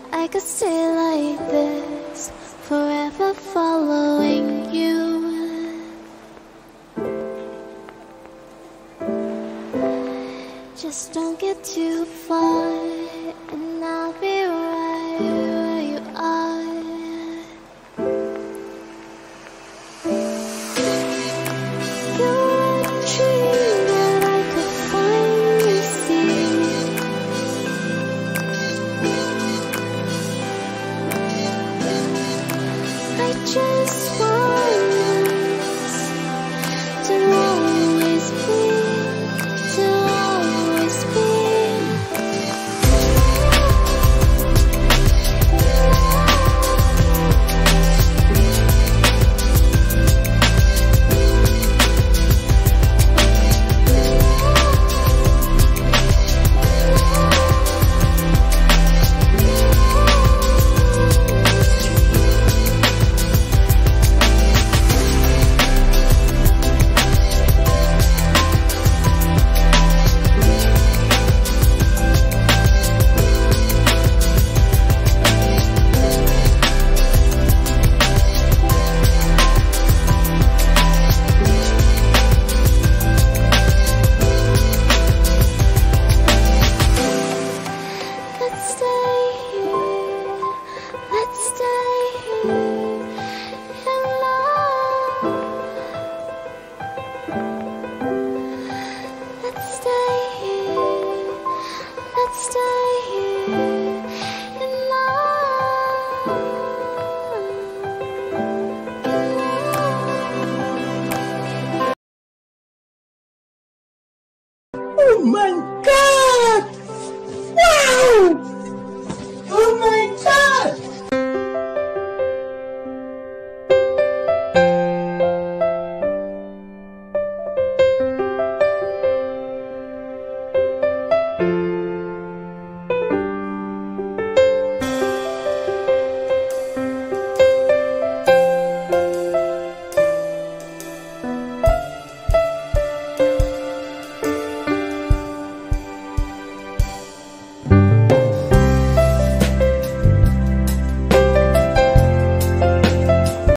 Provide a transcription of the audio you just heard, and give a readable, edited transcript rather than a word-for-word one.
I could stay like this, forever following you. Just don't get too far, and I'll be right where you are. You're a dream that I could finally see. I just want us to always be, to always be. Let's stay here in love. Let's stay here. Let's stay here.